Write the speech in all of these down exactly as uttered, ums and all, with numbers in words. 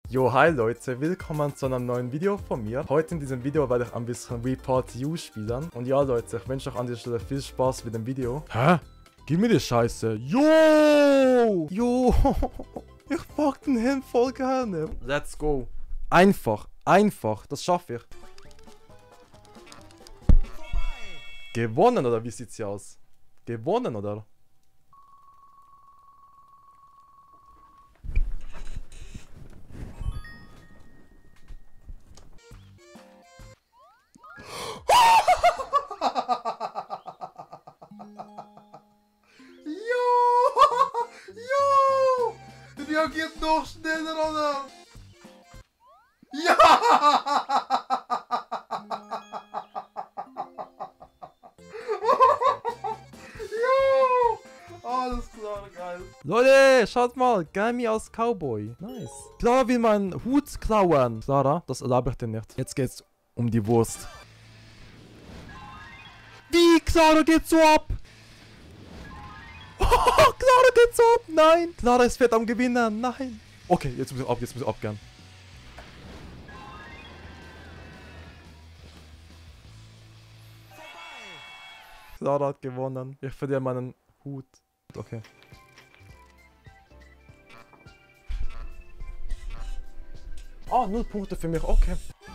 Jo, hi Leute, willkommen zu einem neuen Video von mir. Heute in diesem Video werde ich ein bisschen Report You spielen. Und ja Leute, ich wünsche euch an dieser Stelle viel Spaß mit dem Video. Hä? Gib mir die Scheiße. Jo! Jo! Ich mag den Helm voll gerne. Let's go. Einfach, einfach, das schaffe ich. Gewonnen oder wie sieht's hier aus? Gewonnen oder? Der geht noch schneller, oder? Ja! Jo! Alles klar, geil. Leute, schaut mal, Gummy als Cowboy. Nice. Clara will meinen Hut klauen. Clara, das erlaube ich dir nicht. Jetzt geht's um die Wurst. Wie? Clara geht so ab? Oh, Clara geht so ab! Nein! Clara ist fett am Gewinnen! Nein! Okay, jetzt muss ich ab, jetzt muss ich abgehen. Clara hat gewonnen. Ich verliere meinen Hut. Okay. Oh, null Punkte für mich, okay.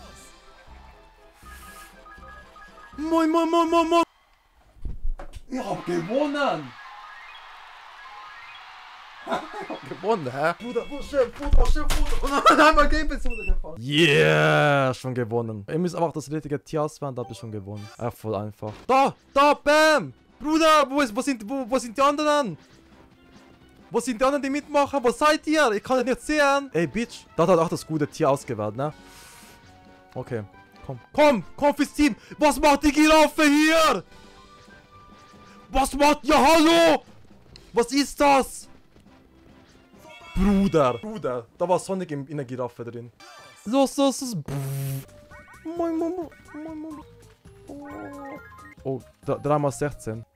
Moin, moin, moin, moin, moin! Ich hab gewonnen! Ich hab gewonnen, hä? Bruder, wo schön, Bruder, schön, Bruder. Und dann einmal Gameplay runtergefahren. Yeah, schon gewonnen. Ihr müsst einfach das richtige Tier auswählen, da habt ihr schon gewonnen. Ach, voll einfach. Da, da, bam! Bruder, wo, ist, wo, sind, wo, wo sind die anderen? Wo sind die anderen, die mitmachen? Wo seid ihr? Ich kann euch nicht sehen. Ey, Bitch. Da hat auch das gute Tier ausgewählt, ne? Okay, komm. Komm, komm fürs Team. Was macht die Giraffe hier? Was macht... Ja, hallo! Was ist das? Bruder, Bruder, da war Sonic in, in der Giraffe drin. Los, los, los. Moin, moin, moin, moin. Oh, drei mal sechzehn.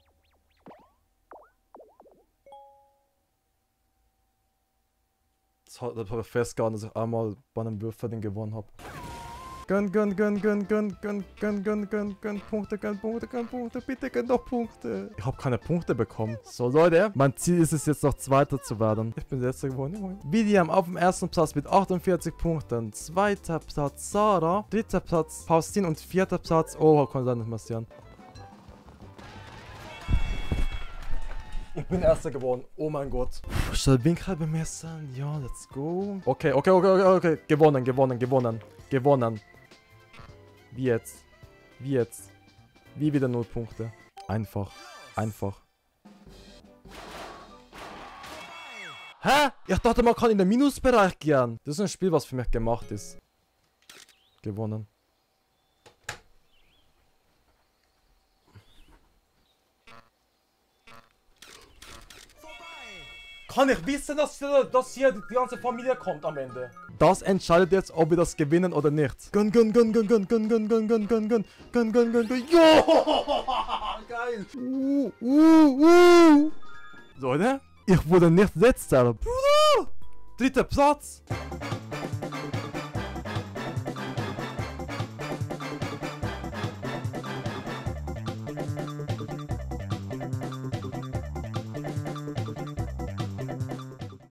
Das habe ich festgehalten, dass ich einmal bei einem Würfel den gewonnen habe. Gönn, gönn, gönn, gönn, gönn, gönn, gönn, gönn, gönn, gönn, Punkte, gönn, Punkte, gönn, Punkte, bitte gönn noch Punkte. Ich habe keine Punkte bekommen. So Leute, mein Ziel ist es jetzt noch Zweiter zu werden. Ich bin letzter geworden. William auf dem ersten Platz mit achtundvierzig Punkten. Zweiter Platz Sarah. Dritter Platz Faustin und vierter Platz... Oh, kann sein, nicht mehr sehen. Ich bin Erster geworden. Oh mein Gott. Schnell Winkel bemessen. Ja, let's go. Okay, okay, okay, okay, okay. Gewonnen, gewonnen, gewonnen. Gewonnen. Wie jetzt? Wie jetzt? Wie wieder null Punkte? Einfach. Einfach. Hä? Ich dachte, man kann in den Minusbereich gehen. Das ist ein Spiel, was für mich gemacht ist. Gewonnen. Kann ich wissen, dass hier, dass hier die ganze Familie kommt am Ende? Das entscheidet jetzt, ob wir das gewinnen oder nicht. Gönn, gönn, gönn, gönn, gönn, gönn, gönn, gönn, gönn, gönn, gönn, gönn, gönn, gönn, gönn, jo! Geil! Uh, uh, uh. Leute, ich wurde nicht letzter. Bruder! Dritter Platz!